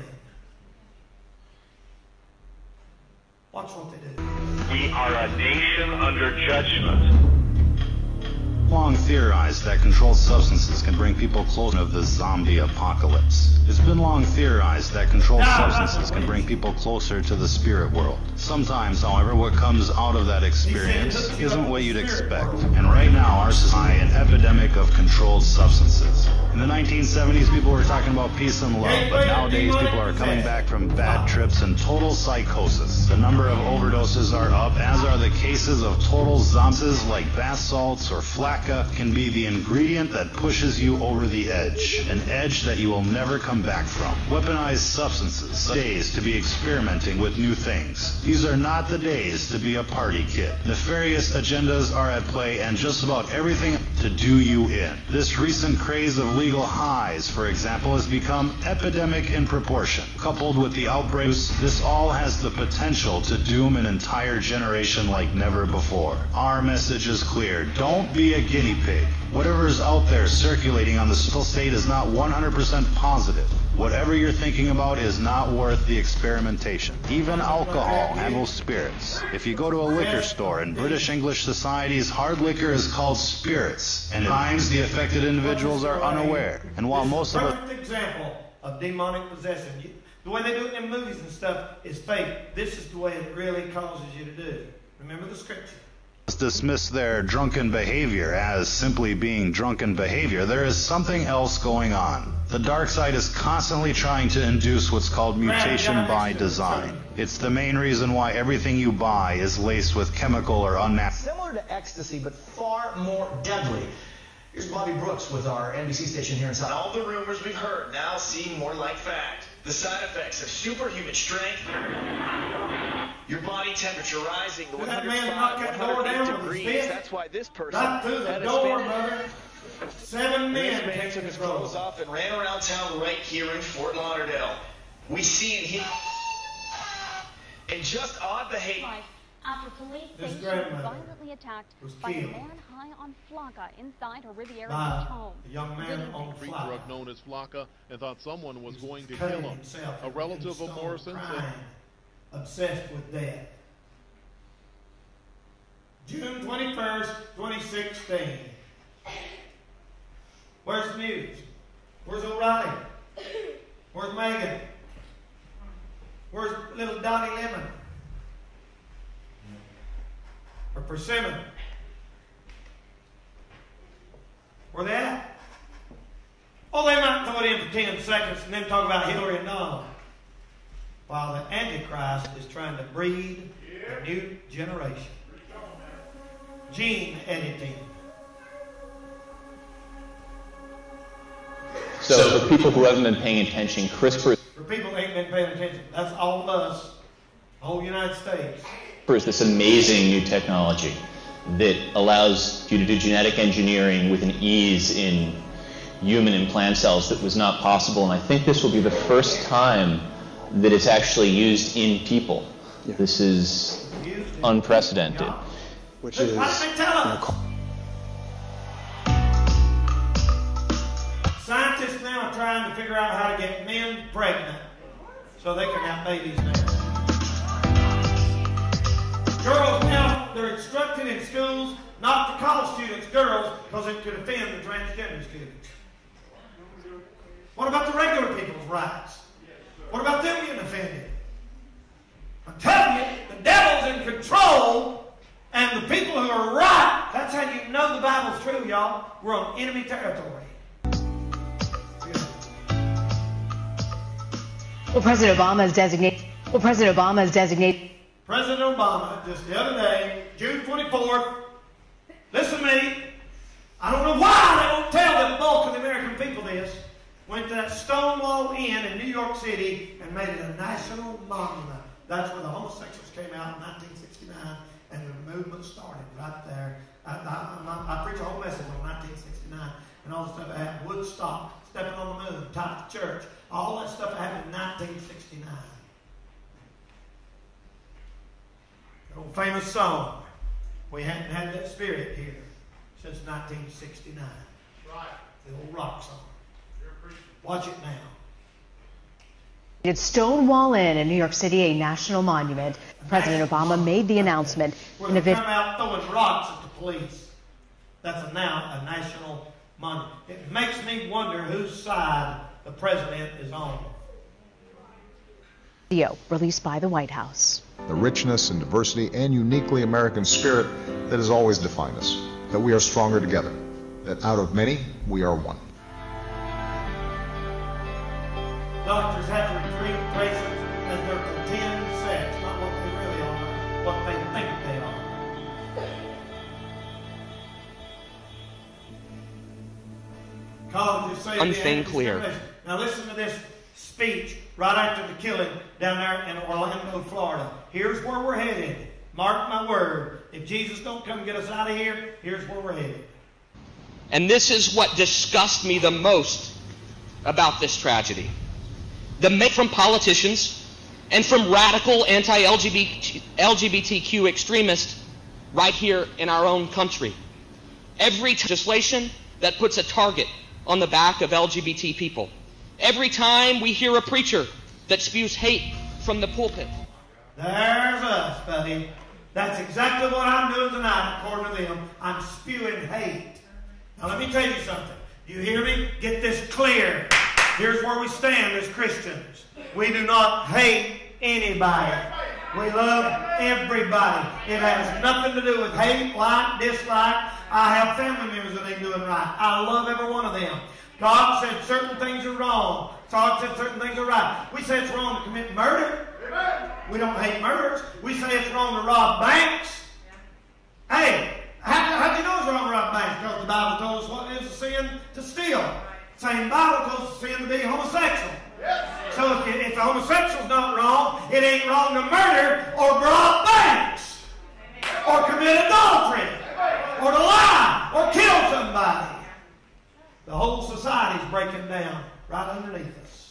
Watch what they do. We are a nation under judgment. Long theorized that controlled substances can bring people closer to the zombie apocalypse. It's been long theorized that controlled substances can bring people closer to the spirit world. Sometimes, however, what comes out of that experience isn't what you'd expect. And right now, our society is an epidemic of controlled substances. In the 1970s, people were talking about peace and love, but nowadays people are coming back from bad trips and total psychosis. The number of overdoses are up, as are the cases of total zombies like bath salts or Flakka can be the ingredient that pushes you over the edge, an edge that you will never come back from. Weaponized substances, days to be experimenting with new things. These are not the days to be a party kid. Nefarious agendas are at play and just about everything to do you in. This recent craze of legal highs, for example, has become epidemic in proportion. Coupled with the outbreaks, this all has the potential to doom an entire generation like never before. Our message is clear. Don't be a guinea pig. Whatever is out there circulating on the social state is not 100% positive. Whatever you're thinking about is not worth the experimentation. Even alcohol handles spirits. If you go to a liquor store, in British English societies, hard liquor is called spirits, and at times the affected individuals are unaware. And while most of us... Perfect example of demonic possession. The way they do it in movies and stuff is fake. This is the way it really causes you to do. Remember the scripture. dismiss their drunken behavior as simply being drunken behavior. There is something else going on. The dark side is constantly trying to induce what's called mutation by design. It's the main reason why everything you buy is laced with chemical or unnatural. Similar to ecstasy, but far more deadly. Here's Bobby Brooks with our NBC station here in South. All the rumors we've heard now seem more like fact. The side effects of superhuman strength, your body temperature rising to 105 degrees. That's why this person right through the door, brother. 7 men man took his clothes off and ran around town right here in Fort Lauderdale. We see him and just odd behavior. After police say she was violently attacked by a man high on Flocka inside her Riviera Beach home. A young man on Street drug known as Flocka and thought someone was going to kill him. A relative of Morrison said, obsessed with death. June 21st, 2016. Where's the news? Where's O'Reilly? Where's Megan? Where's little Donnie Lemon? Or Persimmon? Where they at? Oh, they might throw it in for 10 seconds and then talk about Hillary and Donald. While the Antichrist is trying to breed a new generation. Gene editing. So for people who haven't been paying attention, CRISPR... For people who ain't been paying attention, that's all of us, the whole United States. CRISPR is this amazing new technology that allows you to do genetic engineering with an ease in human and plant cells that was not possible. And I think this will be the first time that it's actually used in people. Yeah. This is unprecedented. Which is... Scientists now are trying to figure out how to get men pregnant so they can have babies now. Girls now, they're instructed in schools not to call students girls because it could offend the transgender students. What about the regular people's rights? What about them getting offended? I'm telling you, the devil's in control, and the people who are right, that's how you know the Bible's true, y'all. We're on enemy territory. President Obama has designated. President Obama, just the other day, June 24th, listen to me, I don't know why they don't tell the bulk of the American people this, went to that Stonewall Inn in New York City and made it a national monument. That's where the homosexuals came out in 1969 and the movement started right there. I preach a whole message on 1969 and all the stuff that happened. Woodstock, stepping on the moon, top of the church, all that stuff happened in 1969. The old famous song, we hadn't had that spirit here since 1969. Right. The old rock song. Watch it now. It's Stonewall Inn in New York City, a national monument. President Obama made the announcement. Where they come out throwing rocks at the police. That's now a national monument. It makes me wonder whose side the president is on. Video released by the White House. The richness and diversity and uniquely American spirit that has always defined us. That we are stronger together. That out of many, we are one. Doctors have to treat patients as their pretend sex, not what they really are, what they think they are. Colleges say unfeigned clear. Now listen to this speech right after the killing down there in Orlando, Florida. Here's where we're headed. Mark my word. If Jesus don't come get us out of here, here's where we're headed. And this is what disgusts me the most about this tragedy. The make from politicians and from radical anti-LGBTQ extremists right here in our own country. Every legislation that puts a target on the back of LGBT people. Every time we hear a preacher that spews hate from the pulpit. There's us, buddy. That's exactly what I'm doing tonight, according to them. I'm spewing hate. Now let me tell you something. You hear me? Get this clear. Here's where we stand as Christians. We do not hate anybody. We love everybody. It has nothing to do with hate, like, dislike. I have family members that ain't doing right. I love every one of them. God said certain things are wrong. God said certain things are right. We say it's wrong to commit murder. We don't hate murderers. We say it's wrong to rob banks. Hey, how'd you know it's wrong to rob banks? Because the Bible told us what it is a sin to steal. Same Bible tells us a sin to be homosexual. So if the homosexual's not wrong, it ain't wrong to murder or rob banks or commit adultery or to lie or kill somebody. The whole society's breaking down right underneath us.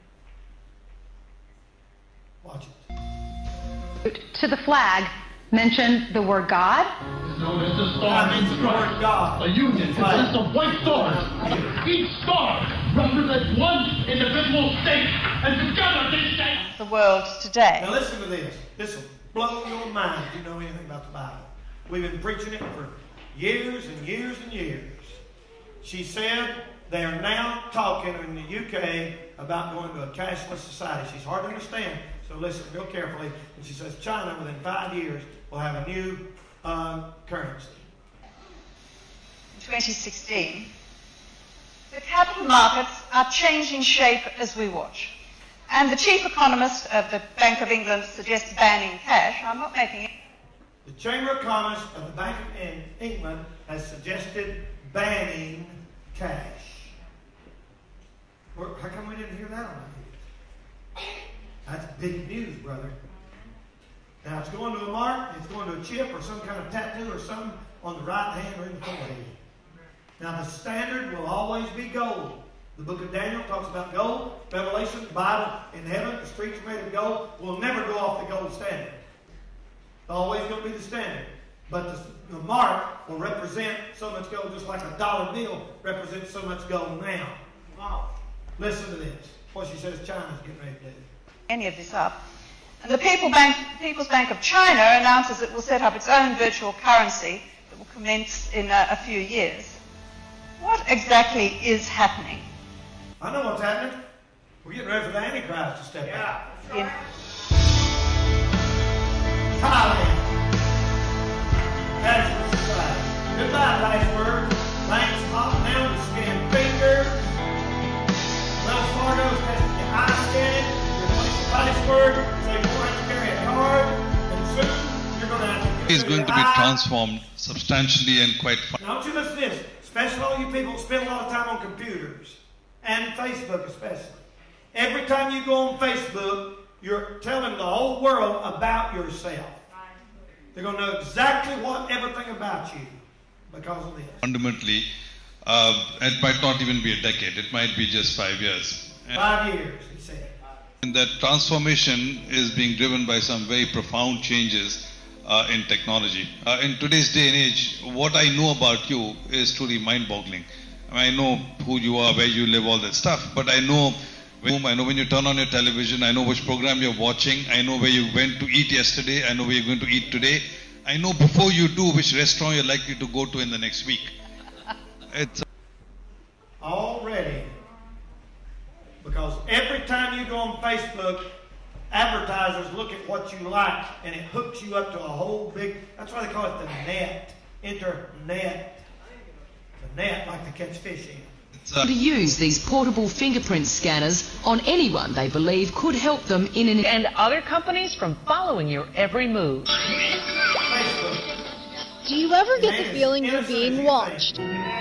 Watch it. To the flag, mention the word God. No, it's a star. That means the word God. A union consists of white stars. Each star represents one individual state, and together they say The world today. Now listen to this. This will blow your mind if you know anything about the Bible. We've been preaching it for years and years and years. She said they are now talking in the UK about going to a cashless society. She's hard to understand, so listen real carefully. And she says China, within 5 years, will have a new currency. In 2016, the capital markets are changing shape as we watch. And the chief economist of the Bank of England suggests banning cash. I'm not making it. The Chamber of Commerce of the Bank of England has suggested banning cash. How come we didn't hear that on the news? That's big news, brother. Now it's going to a mark, it's going to a chip or some kind of tattoo or something on the right hand or in the forehead. Now the standard will always be gold. The book of Daniel talks about gold. Revelation, the Bible, in heaven, the streets are made of gold. We'll never go off the gold standard. It's always going to be the standard. But the mark will represent so much gold, just like a dollar bill represents so much gold now. Wow. Listen to this. What she says China's getting ready to do. Any of this up. And the People's Bank of China announces it will set up its own virtual currency that will commence in a few years. What exactly is happening? I know what's happening. We're getting ready for the Antichrist to step out. In Thailand. Cashless society. Goodbye, password. Banks hopping down to scan fingers. Wells Fargo's testing your eye scanning. Replace the password so you won't have to carry a card. And soon you're going to have to. Is going to be transformed substantially and quite fast. Now, I want you to listen to this. Especially all you people who spend a lot of time on computers. And Facebook especially. Every time you go on Facebook, you're telling the whole world about yourself. They're going to know exactly everything about you because of this. Fundamentally, it might not even be a decade. It might be just 5 years. 5 years, he said. And that transformation is being driven by some very profound changes in technology. In today's day and age, what I know about you is truly mind-boggling. I know who you are, where you live, all that stuff, but I know when you turn on your television, I know which program you're watching, I know where you went to eat yesterday, I know where you're going to eat today. I know before you do which restaurant you're likely to go to in the next week. It's already, because every time you go on Facebook, advertisers look at what you like and it hooks you up to a whole big, that's why they call it the net, internet. The net, like to catch fish in. To use these portable fingerprint scanners on anyone they believe could help them in an... And other companies from following your every move. Do you ever get the feeling you're being watched?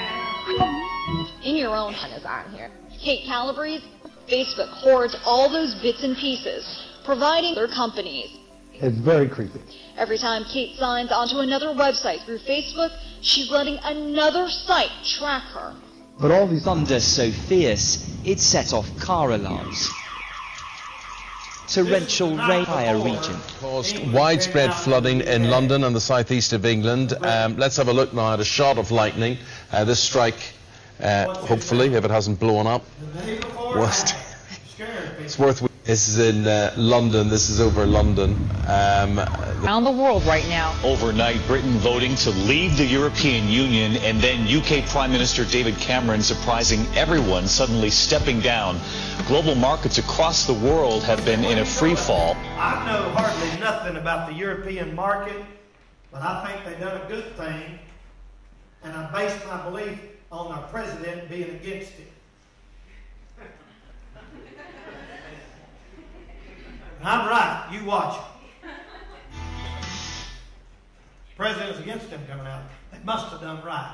In your own Pentagon here. Kate Calabrese, Facebook hoards all those bits and pieces, providing their companies. It's very creepy. Every time Kate signs onto another website through Facebook, she's letting another site track her. But all these thunder so fierce, it set off car alarms. Torrential rain fire region caused widespread flooding in London and the southeast of England. Let's have a look now at a shot of lightning. This strike, hopefully, if it hasn't blown up, it's worth. This is in London. This is over London. Around the world right now. Overnight, Britain voting to leave the European Union, and then UK Prime Minister David Cameron surprising everyone, suddenly stepping down. Global markets across the world have been in a free fall. I know hardly nothing about the European market, but I think they've done a good thing, and I base my belief on our president being against it. And I'm right. You watch it. The president's against him coming out. They must have done right.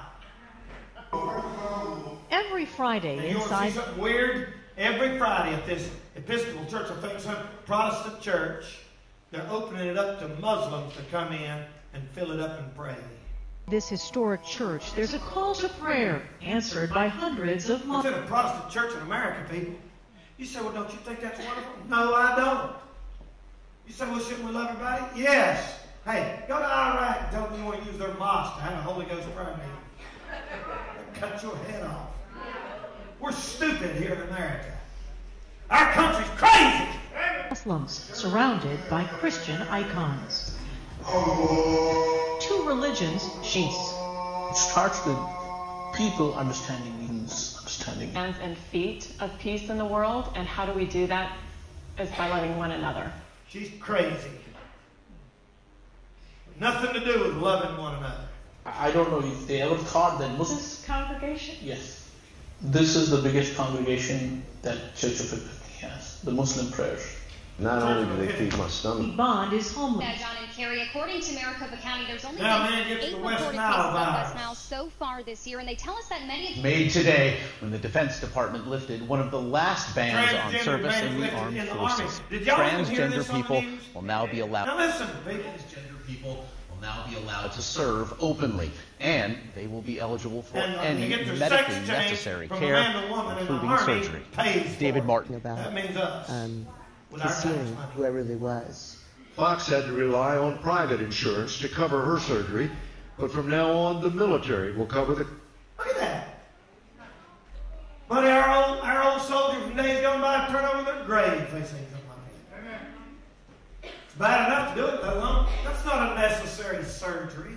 Every Friday and you want to see something weird? Every Friday at this Episcopal church, I think some Protestant church, they're opening it up to Muslims to come in and fill it up and pray. This historic church, there's a call to prayer answered by hundreds of Muslims. It's in a Protestant church in America, people. You say, well, don't you think that's wonderful? No, I don't. You say, well, shouldn't we love everybody? Yes. Hey, go to Iraq and tell them you want to use their mosque to have a Holy Ghost prayer meeting. Cut your head off. We're stupid here in America. Our country's crazy. Muslims surrounded by Christian icons. Two religions, Shias. It starts with people understanding means understanding. Hands and feet of peace in the world, and how do we do that? Is by loving one another. She's crazy. Nothing to do with loving one another. I don't know if they ever thought that Muslims... This congregation? Yes. This is the biggest congregation that Church of Epiphany has, the Muslim prayers. Not only do they feed my stomach. Bond is homeless. John and Kerry, according to Maricopa County, there's only been 8 reported cases of West Nile so far this year, and they tell us that many... Made today when the Defense Department lifted one of the last bans on service in the armed forces. Transgender people will now be allowed... Now listen, transgender people will now be allowed to serve openly, and they will be eligible for any medically necessary care, including surgery. David Martin. About concealing who I really was. Fox had to rely on private insurance to cover her surgery, but from now on, the military will cover the... Look at that. Buddy, our old soldiers from days gone by turn over their grave if they say something like that. It's bad enough to do it, though. That's not a necessary surgery.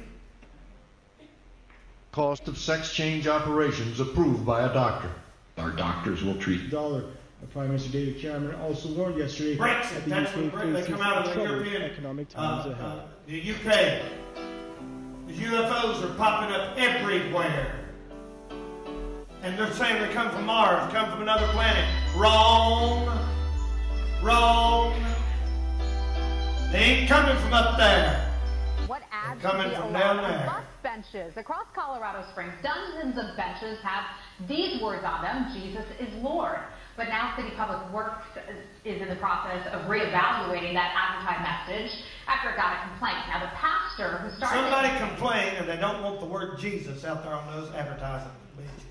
Cost of sex change operations approved by a doctor. Our doctors will treat... Prime Minister David Cameron also warned yesterday Brexit, that the UK they come out of the European economic times ahead. The UK. The UFOs are popping up everywhere. And they're saying they come from Mars, come from another planet. Wrong. Wrong. They ain't coming from up there. What adds coming from down there. Bus benches across Colorado Springs, dozens of benches have these words on them: Jesus is Lord. But now City Public Works is in the process of reevaluating that advertised message after it got a complaint. Now the pastor who started... Somebody complained and they don't want the word Jesus out there on those advertising benches.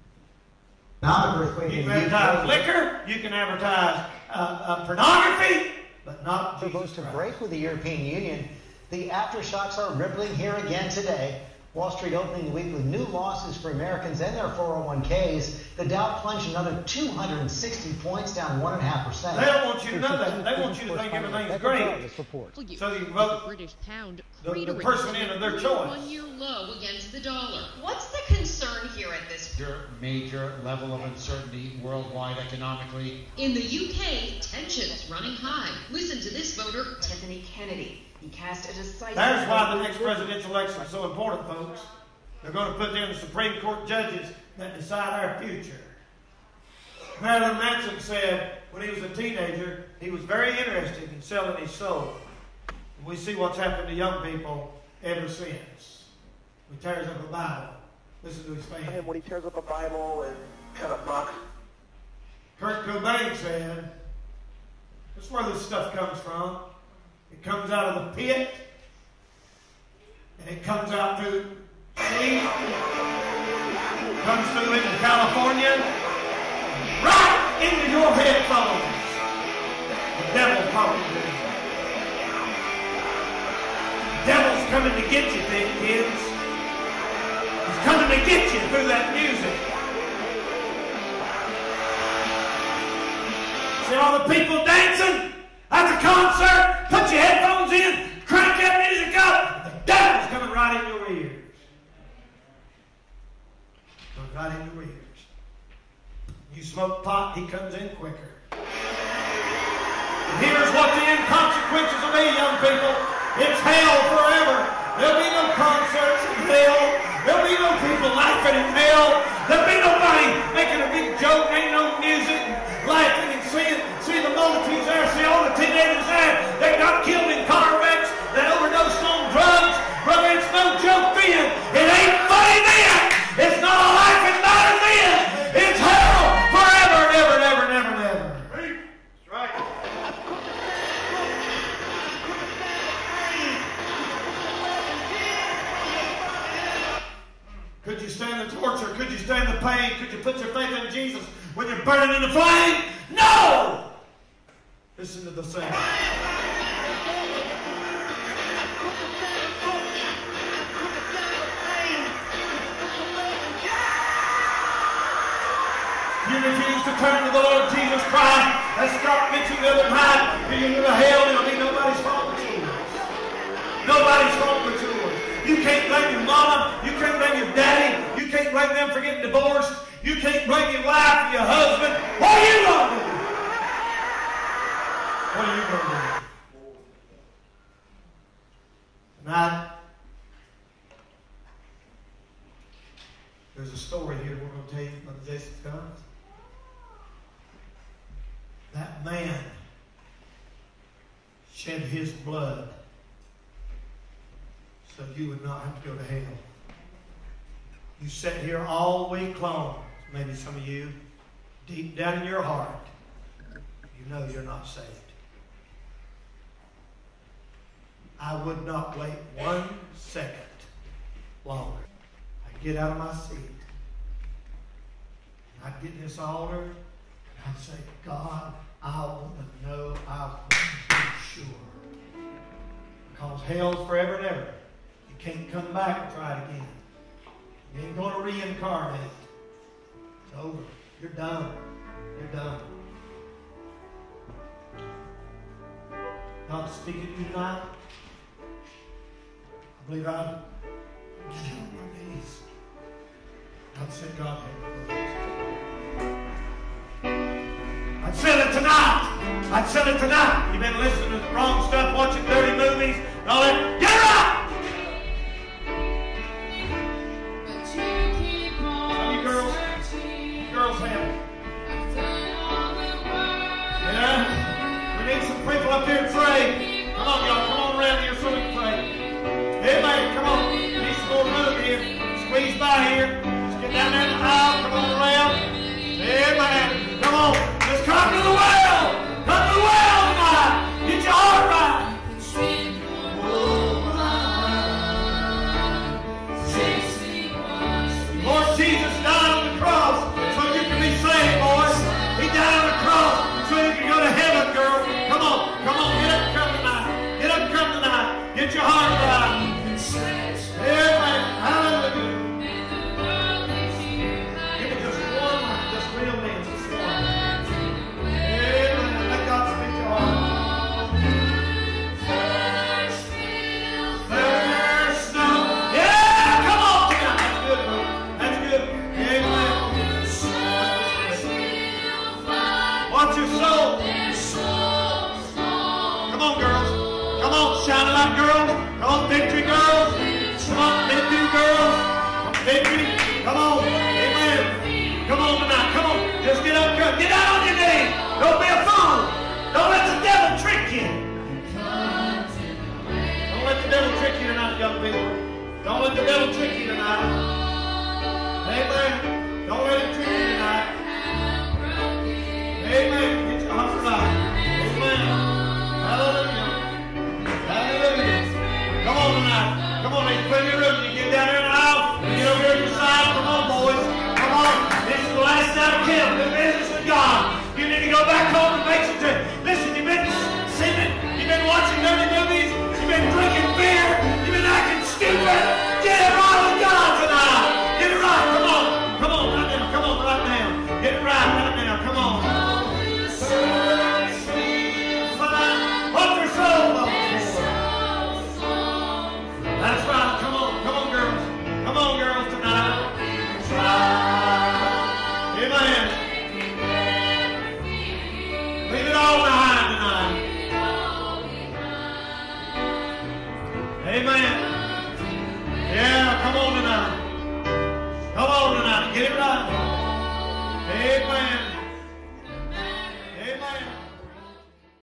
You can advertise liquor, you can advertise pornography, but not Jesus Christ. To break with the European Union, the aftershocks are rippling here again today. Wall Street opening the week with new losses for Americans and their 401ks. The Dow plunged another 260 points, down 1.5%. They don't want you to know that. They want you to think everything's great. So you vote British pound the person in of their choice. 1-year low against the dollar. What's the concern here at this major level of uncertainty worldwide economically? In the UK, tensions running high. Listen to this voter, Tiffany Kennedy. He cast a decisive... There's why the next presidential election is so important, folks. They're going to put in the Supreme Court judges that decide our future. Marilyn Manson said when he was a teenager, he was very interested in selling his soul. And we see what's happened to young people ever since. He tears up a Bible. Listen to his family. And when he tears up a Bible and kind of mocks. Kurt Cobain said, that's where this stuff comes from. It comes out of the pit, and it comes out through sleep, comes through into California, right into your headphones. The devil talking to you. The devil's coming to get you, big kids. He's coming to get you through that music. See all the people dancing? quicker. And here's what the inconsequences will be, young people. It's hell forever. There'll be no concerts in hell. There'll be no people laughing in hell. There'll be nobody making a big joke. Ain't no music, laughing and see the multitudes there. See all the teenagers there. They got killed in car wrecks. That overdosed on drugs. Brother, it's no joke then. It ain't funny then. It's not a laughing matter then. It's hell forever and ever and ever and ever and ever. That's right. Could you stand the torture? Could you stand the pain? Could you put your faith in Jesus when you're burning in the flame? No! Listen to the saying. You refuse to turn to the Lord Jesus Christ. As Scott mentioned the other night, you go to hell, it'll be nobody's fault but yours. Nobody's fault but yours. You can't blame your mama. You can't blame your daddy. You can't blame them for getting divorced. You can't blame your wife or your husband. What are you going to do? What are you going to do? Tonight, there's a story here we're going to tell you from Jason Guns. That man shed his blood so you would not have to go to hell. You sat here all week long, maybe some of you, deep down in your heart, you know you're not saved. I would not wait 1 second longer. I'd get out of my seat. And I'd get in this altar and I'd say, God, I want to know, I want to be sure. Because hell's forever and ever. You can't come back and try it again. You ain't going to reincarnate. It's over. You're done. You're done. God's speaking to you tonight. I believe I'd get on my knees. I'd say, God, help me. I'd sell it tonight. I'd sell it tonight. You've been listening to the wrong stuff, watching dirty movies, and all that. Get right! Girls have it. Yeah? We need some people up here to pray. Come on, y'all. Come on around here so we can pray. Amen. Come on. We need some more room here. Squeeze by here. Let's get down there in the aisle. Come on around. Amen. Come on. Let's come to the well. Come to the well tonight. Get your heart right. Lord Jesus died on the cross so you can be saved, boys. He died on the cross so you can go to heaven, girl. Come on. Come on. Get up and come tonight. Get up and come tonight. Get your heart right. Amen. Hallelujah. Give me just one, just real minutes. Just one. Amen. Let God speak to your heart. Thirst no. Yeah, come on tonight. That's good, bro. That's good. Amen. Watch your soul. Come on, girls. Come on, shining light girls. Come on, victory girls. Come on, victory girls. Come on, victory. Come on. Amen. Come on tonight. Come on. Just get up. Get out on your knees. Don't be a fool. Don't let the devil trick you. Don't let the devil trick you tonight, young people. Don't let the devil trick you tonight. Amen. Don't let him trick you.